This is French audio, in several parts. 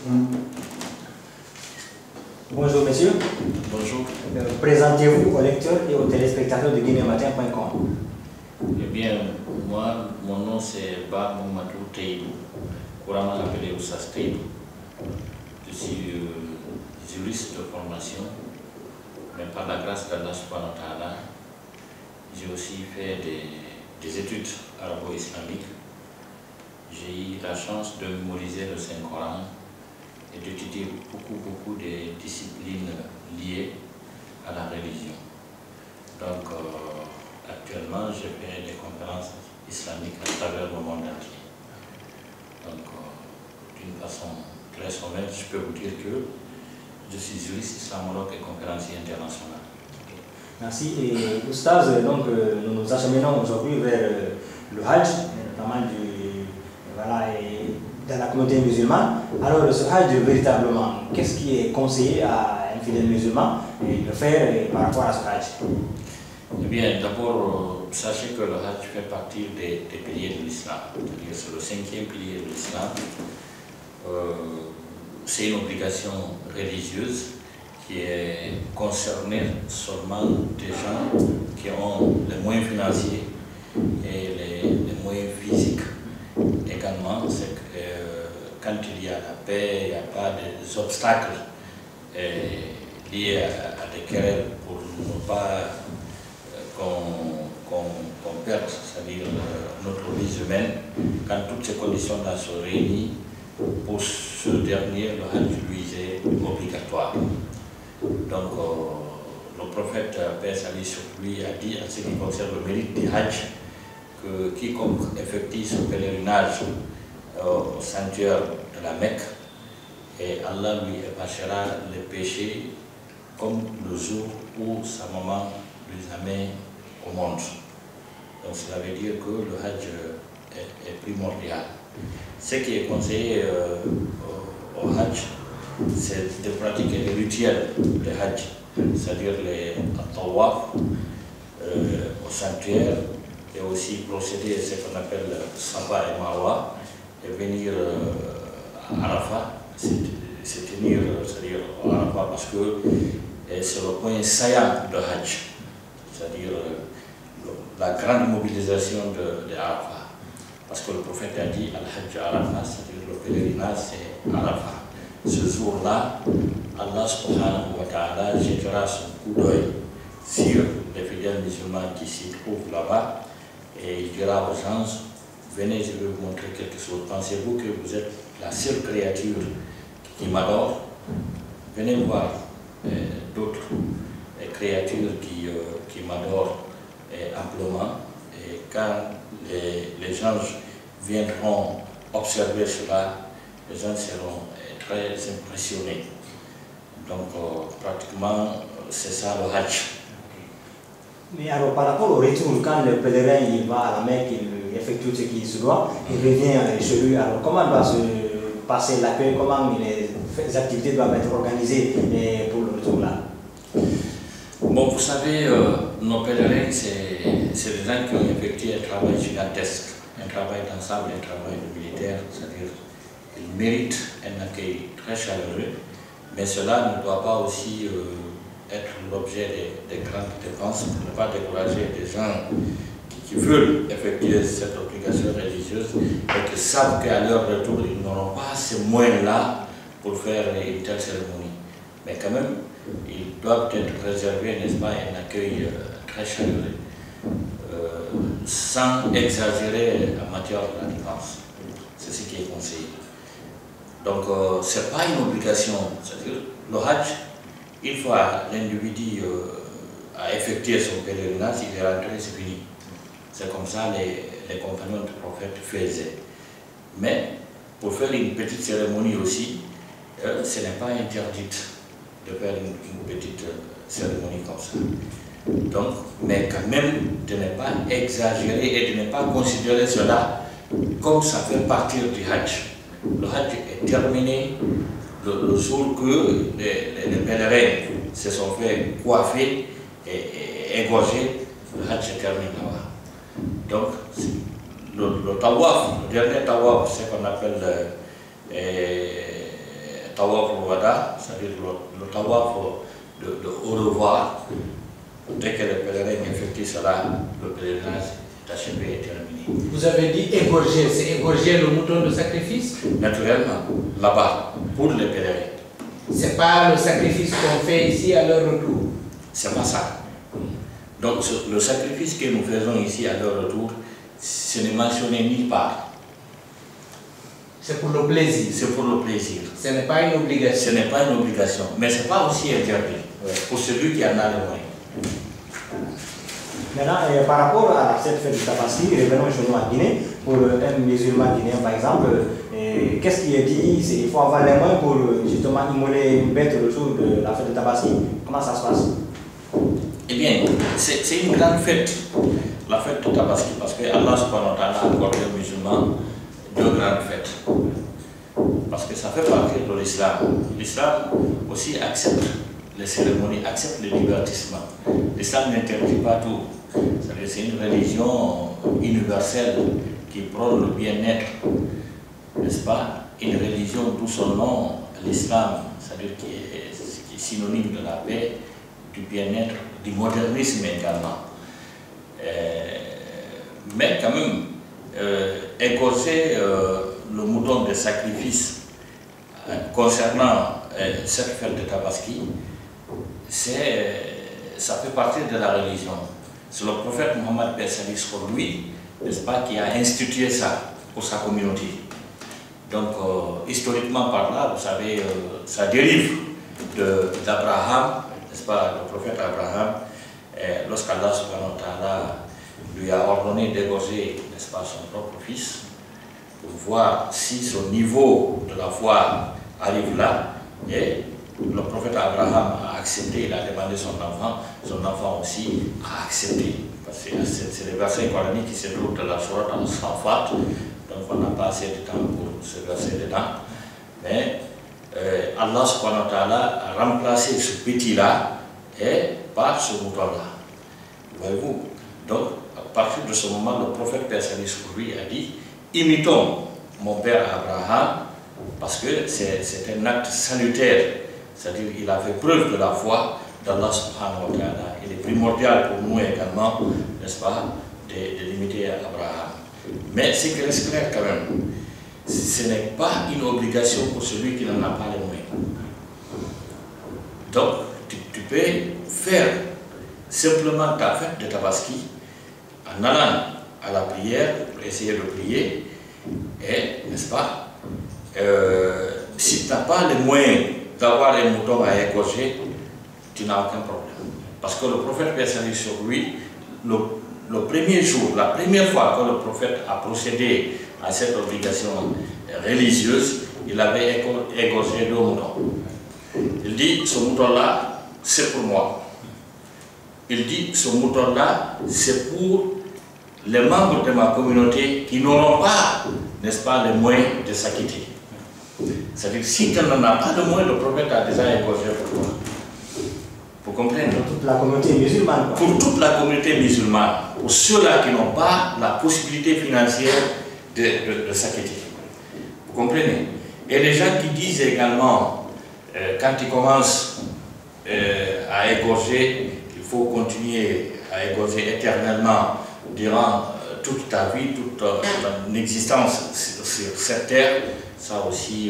Bonjour messieurs. Bonjour. Présentez-vous aux lecteurs et aux téléspectateurs de guinéamatin.com. Eh bien, moi, mon nom c'est Ba Mamadou Teidou, couramment appelé Oussas Teidou. Je suis juriste de formation, mais par la grâce d'Allah subhanahu wa ta'ala, j'ai aussi fait des études arabo-islamiques. J'ai eu la chance de mémoriser le Saint-Coran et d'étudier beaucoup de disciplines liées à la religion. Donc, actuellement, je fais des conférences islamiques à travers le monde entier. Donc, d'une façon très sommaire, je peux vous dire que je suis juriste islamologue et conférencier international. Merci. Et Oustaz, donc nous nous acheminons aujourd'hui vers le Hajj, notamment dans la communauté musulmane. Alors, ce Hajj, véritablement, qu'est-ce qui est conseillé à un fidèle musulman de faire par rapport à ce Hajj? Eh bien, d'abord, sachez que le Hajj fait partie des piliers de l'islam. C'est le 5e pilier de l'islam. C'est une obligation religieuse qui est concernée seulement des gens qui ont les moyens financiers et les moyens physiques. Également, c'est que quand il y a la paix, il n'y a pas d'obstacles liés à des querelles pour ne pas qu'on perde, c'est-à-dire notre vie humaine, quand toutes ces conditions-là sont réunies, pour ce dernier, le Hajj lui est obligatoire. Donc, le prophète, paix salut sur lui, a dit, en ce qui concerne le mérite du Hajj, que quiconque effectue son pèlerinage au sanctuaire de la Mecque, et Allah lui effacera les péchés comme le jour où sa maman lui a mis au monde. Donc cela veut dire que le Hajj est primordial. Ce qui est conseillé au Hajj, c'est de pratiquer les rituels de Hajj, c'est-à-dire les tawaf au sanctuaire, et aussi procéder à ce qu'on appelle Safa et Marwa, et venir à Arafat, c'est tenir, c'est-à-dire à Arafat, parce que c'est le point saillant de Hajj, c'est-à-dire la grande mobilisation de Arafat. Parce que le prophète a dit Al-Hajj Arafat, c'est-à-dire le pèlerinage, c'est Arafat. Ce jour-là, Allah subhanahu wa ta'ala jettera son coup d'œil sur les fidèles musulmans qui s'y trouvent là-bas et il dira aux gens, venez, je vais vous montrer quelque chose. Pensez-vous que vous êtes la seule créature qui m'adore? Venez voir d'autres créatures qui m'adorent amplement. Et quand les gens viendront observer cela, les gens seront très impressionnés. Donc, pratiquement, c'est ça le Hajj. Mais alors, par rapport au retour, quand le pèlerin il va à la Mecque, il effectue ce qu'il se doit, il revient chez lui, alors comment doit se passer l'accueil, comment les activités doivent être organisées pour le retour là? Bon, vous savez, nos pèlerins, c'est des gens qui ont effectué un travail gigantesque, un travail d'ensemble, un travail de militaire, c'est-à-dire qu'ils méritent un accueil très chaleureux, mais cela ne doit pas aussi être l'objet des grandes dépenses pour ne pas décourager des gens qui veulent effectuer cette obligation religieuse et qui savent qu'à leur retour, ils n'auront pas ces moyens-là pour faire une telle cérémonie. Mais quand même, ils doivent être réservés, n'est-ce pas, un accueil très chaleureux, sans exagérer en matière de la dépense. C'est ce qui est conseillé. Donc, ce n'est pas une obligation. C'est-à-dire, le Hajj, une fois l'individu a effectué son pèlerinage, il est rentré, c'est fini. C'est comme ça les compagnons du prophète faisaient. Mais, pour faire une petite cérémonie aussi, ce n'est pas interdit de faire une petite cérémonie comme ça. Donc, mais quand même, de ne pas exagérer et de ne pas considérer cela comme ça fait partie du Hajj. Le Hajj est terminé le jour que les pèlerins se sont fait coiffer et égorger, le Hajj est terminé là-bas. Donc, le tawaf, le dernier tawaf, c'est ce qu'on appelle tawaf al-wada, c'est-à-dire le tawaf de au revoir. Dès que le pèlerin effectue cela, le pèlerinage est achevé et terminé. Vous avez dit égorger, c'est égorger le mouton de sacrifice? Naturellement, là-bas, pour les pèlerins. C'est pas le sacrifice qu'on fait ici à leur retour? C'est pas ça. Donc le sacrifice que nous faisons ici à leur retour, ce n'est mentionné nulle part. C'est pour le plaisir? C'est pour le plaisir. Ce n'est pas une obligation? Ce n'est pas une obligation, mais ce n'est pas aussi interdit pour celui qui en a les moyens. Maintenant, par rapport à cette fête du Tabaski, revenons chez nous à Guinée. Pour un musulman guinéen, par exemple, qu'est-ce qui est dit? Il faut avoir les moyens pour justement immoler une bête le jour de la fête du Tabaski. Comment ça se passe? Eh bien, c'est une grande fête, la fête du Tabaski, parce que Allah subhanahu wa ta'ala a accordé aux musulmans deux grandes fêtes. Parce que ça fait partie de l'islam. L'islam aussi accepte les cérémonies, accepte le divertissement. L'islam n'interdit pas tout. C'est une religion universelle qui prône le bien-être, n'est-ce pas? Une religion d'où son nom, l'islam, c'est-à-dire qui est synonyme de la paix, du bien-être, du modernisme également. Mais quand même, égorger le mouton de sacrifice concernant cette fête de Tabaski, ça fait partie de la religion. C'est le prophète Mohammed pour lui, n'est-ce pas, qui a institué ça pour sa communauté. Donc, historiquement par là, vous savez, ça dérive d'Abraham, n'est-ce pas, le prophète Abraham, lorsqu'Allah subhanahu wa ta'ala lui a ordonné d'égorger, n'est-ce pas, son propre fils, pour voir si son niveau de la foi arrive là. Et le prophète Abraham a accepté, il a demandé son enfant aussi a accepté. Parce que c'est les versets coraniques qui se trouvent dans la sourate Al-Safat, donc on n'a pas assez de temps pour se verser dedans. Mais Allah subhanahu wa ta'ala a remplacé ce petit-là par ce mouton-là. Voyez-vous? Donc, à partir de ce moment, le prophète Père Salut sur lui a dit: imitons mon père Abraham, parce que c'est un acte salutaire, c'est-à-dire qu'il a fait preuve de la foi d'Allah subhanahu wa ta'ala. Il est primordial pour nous également, n'est-ce pas, de l'imiter Abraham. Mais ce qui reste clair quand même, ce n'est pas une obligation pour celui qui n'en a pas les moyens. Donc, tu peux faire simplement ta fête de Tabaski en allant à la prière pour essayer de prier, et, n'est-ce pas, si tu n'as pas les moyens d'avoir un mouton à égorger, tu n'as aucun problème. Parce que le prophète Père Salut sur lui, le premier jour, la première fois que le prophète a procédé à cette obligation religieuse, il avait égorgé 2 moutons. Il dit: ce mouton-là, c'est pour moi. Il dit: ce mouton-là, c'est pour les membres de ma communauté qui n'auront pas, n'est-ce pas, les moyens de s'acquitter. C'est-à-dire, si tu n'en as pas de moyens, le prophète a déjà égorgé pour toi. Vous comprenez? Pour toute la communauté musulmane. Pour toute la communauté musulmane, pour ceux-là qui n'ont pas la possibilité financière de s'acquitter. Vous comprenez? Et les gens qui disent également, quand ils commencent à égorger, il faut continuer à égorger éternellement durant toute ta vie, toute ton existence sur cette terre, ça aussi,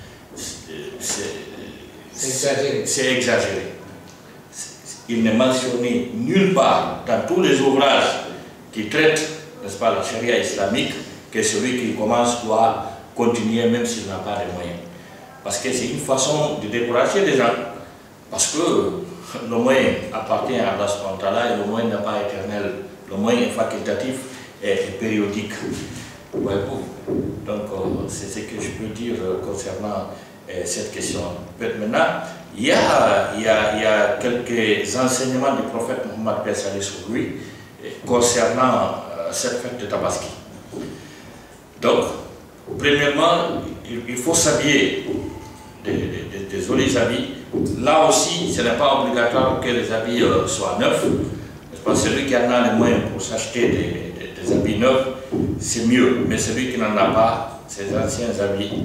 c'est exagéré. Il n'est mentionné nulle part dans tous les ouvrages qui traitent, n'est-ce pas, la charia islamique, que celui qui commence doit continuer même s'il n'a pas les moyens. Parce que c'est une façon de décourager les gens. Parce que le moyen appartient à Allah subhanahu wa ta'ala et le moyen n'est pas éternel. Le moyen est facultatif et périodique. Voyez-vous? Donc, c'est ce que je peux dire concernant cette question. Maintenant, il y a quelques enseignements du prophète Mohammed Père Salut sur lui concernant cette fête de Tabaski. Donc, premièrement, il faut s'habiller des jolis habits. Là aussi, ce n'est pas obligatoire que les habits soient neufs. Parce que celui qui en a les moyens pour s'acheter des habits neufs, c'est mieux. Mais celui qui n'en a pas, ses anciens habits,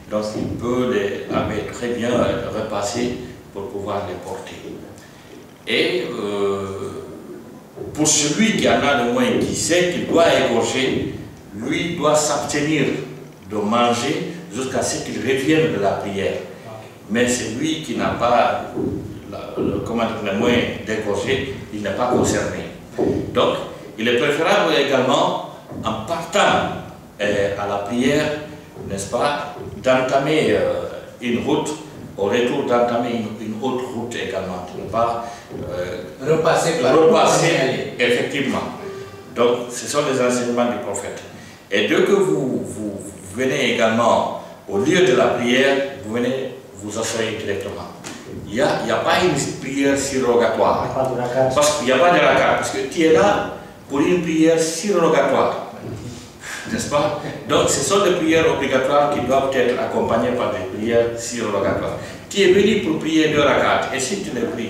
Donc il peut les laver très bien, les repasser pour pouvoir les porter. Et pour celui qui en a le moins, qui sait qu'il doit égorger, lui doit s'abstenir de manger jusqu'à ce qu'il revienne de la prière. Mais celui qui n'a pas le moyen d'égorger, il n'est pas concerné. Donc, il est préférable également, en partant à la prière, n'est-ce pas, d'entamer une route, au retour d'entamer une autre route également, de ne pas repasser, effectivement. Donc, ce sont les enseignements du prophète. Et dès que vous venez également au lieu de la prière, vous venez vous asseoir directement. Il n'y a pas une prière surrogatoire. Parce qu'il n'y a pas de rakat. Parce que tu es là pour une prière surrogatoire. N'est-ce pas? Donc ce sont des prières obligatoires qui doivent être accompagnées par des prières surrogatoires. Tu es venu pour prier 2 rakats. Et si tu les pries?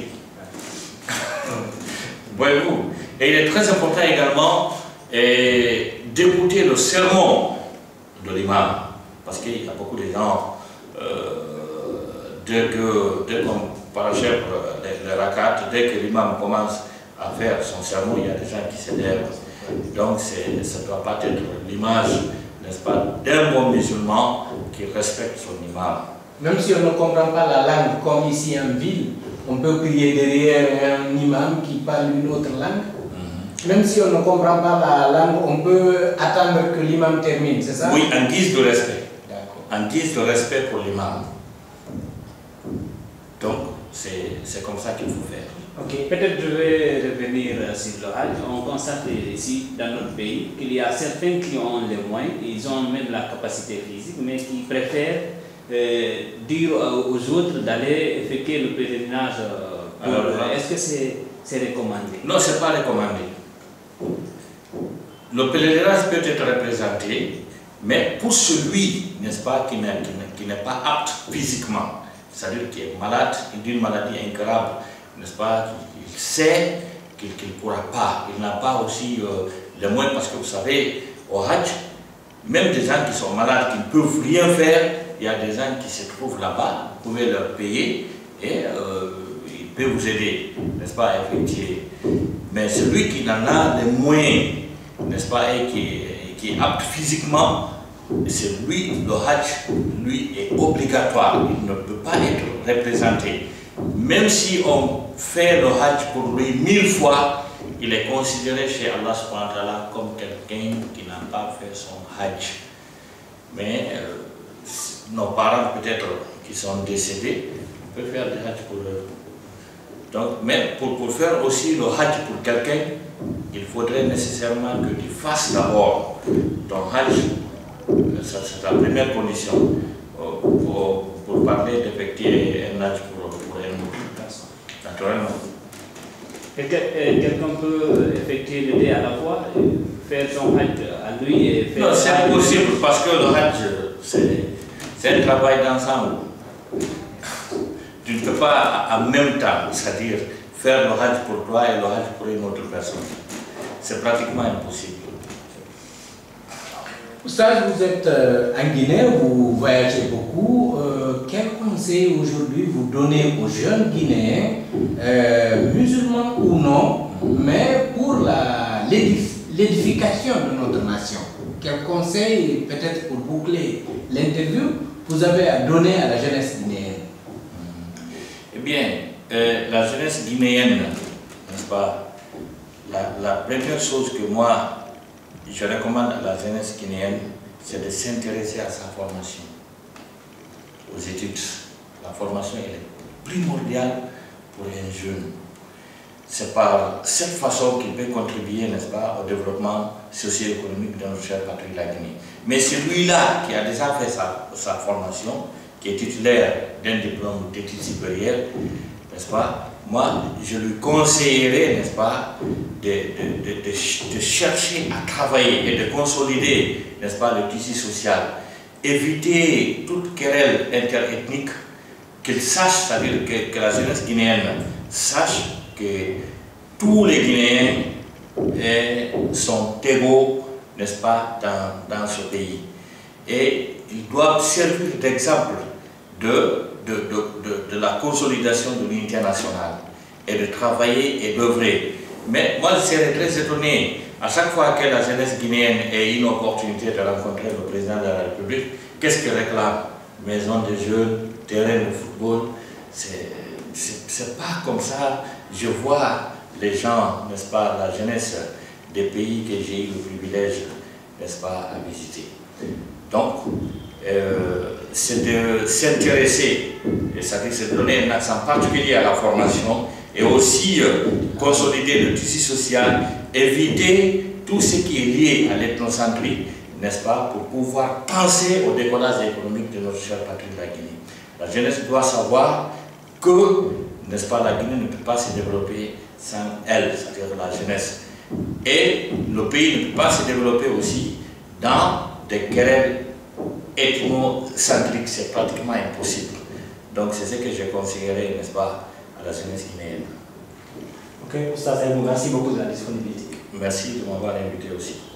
Voyez-vous? Et il est très important également d'écouter le sermon de l'imam. Parce qu'il y a beaucoup de gens, dès qu'on parachève les rakats, dès que l'imam commence à faire son sermon, il y a des gens qui s'élèvent. Donc ça ne doit pas être l'image, n'est-ce pas, d'un bon musulman qui respecte son imam. Même si on ne comprend pas la langue, comme ici en ville, on peut prier derrière un imam qui parle une autre langue. Même si on ne comprend pas la langue, on peut attendre que l'imam termine, c'est ça? Oui, en guise de respect. En guise de respect pour l'imam. Donc, c'est comme ça qu'il faut faire. Ok, peut-être je vais revenir sur le Hajj. On constate ici, dans notre pays, qu'il y a certains qui ont les moyens, ils ont même la capacité physique, mais qui préfèrent dire aux autres d'aller effectuer le pèlerinage. Est-ce que c'est recommandé? Non, ce n'est pas recommandé. Le pèlerinage peut être représenté, mais pour celui, n'est-ce pas, qui n'est pas apte physiquement, c'est-à-dire qui est malade, d'une maladie incurable, n'est-ce pas, il sait qu'il ne pourra pas, il n'a pas aussi les moyens, parce que vous savez, au Hajj, même des gens qui sont malades, qui ne peuvent rien faire, il y a des gens qui se trouvent là-bas, vous pouvez leur payer et ils peuvent vous aider, n'est-ce pas, à effectuer. Mais celui qui en a les moyens, n'est-ce pas, et qui est apte physiquement, c'est lui, le Hajj, lui est obligatoire, il ne peut pas être représenté. Même si on fait le Hajj pour lui 1000 fois, il est considéré chez Allah subhanahu wa ta'ala comme quelqu'un qui n'a pas fait son Hajj. Mais nos parents peut-être qui sont décédés, on peut faire des Hajj pour eux. Donc, mais pour faire aussi le Hajj pour quelqu'un, il faudrait nécessairement que tu fasses d'abord ton Hajj. C'est la première condition pour parler d'effectuer un Hajj pour une personne, naturellement. Quelqu'un peut effectuer les deux à la fois, faire son Hajj à lui et faire... Non, c'est possible parce que le Hajj, c'est un travail d'ensemble. Tu ne peux pas en même temps, c'est-à-dire faire le Hajj pour toi et le Hajj pour une autre personne. C'est pratiquement impossible. Oustaz, vous êtes en Guinée, vous voyagez beaucoup. Quel conseil aujourd'hui vous donnez aux jeunes Guinéens, musulmans ou non, mais pour l'édification de notre nation? Quel conseil, peut-être pour boucler l'interview, vous avez à donner à la jeunesse guinéenne? Eh bien, la jeunesse guinéenne, n'est-ce pas, la première chose que moi, je recommande à la jeunesse guinéenne, c'est de s'intéresser à sa formation, aux études. La formation elle est primordiale pour un jeune. C'est par cette façon qu'il peut contribuer, n'est-ce pas, au développement socio-économique de notre chère patrie, la Guinée. Mais celui-là qui a déjà fait sa formation, qui est titulaire d'un diplôme d'études supérieures, n'est-ce pas, moi, je lui conseillerais, n'est-ce pas, de chercher à travailler et de consolider, n'est-ce pas, le tissu social. Éviter toute querelle interethnique, qu'il sache, c'est-à-dire que la jeunesse guinéenne sache que tous les Guinéens sont égaux, n'est-ce pas, dans ce pays. Et ils doivent servir d'exemple de la consolidation de l'unité nationale et de travailler et d'œuvrer. Mais moi, je serais très étonné, à chaque fois que la jeunesse guinéenne ait une opportunité de rencontrer le président de la République, qu'est-ce qu'il réclame? Maison de jeunes, terrain de football. C'est pas comme ça. Je vois les gens, n'est-ce pas, la jeunesse des pays que j'ai eu le privilège, n'est-ce pas, à visiter. Donc, c'est de s'intéresser, c'est-à-dire c'est de donner un accent particulier à la formation et aussi consolider le tissu social, éviter tout ce qui est lié à l'ethnocentrisme, n'est-ce pas, pour pouvoir penser au décollage économique de notre chère patrie de la Guinée. La jeunesse doit savoir que, n'est-ce pas, la Guinée ne peut pas se développer sans elle, c'est-à-dire la jeunesse. Et le pays ne peut pas se développer aussi dans des querelles ethnocentriques, c'est pratiquement impossible. Donc c'est ce que j'ai conseillerais, n'est-ce pas, à la jeunesse guinéenne. Ok, Oustaz Aïbou, merci beaucoup de la disponibilité. Merci de m'avoir invité aussi.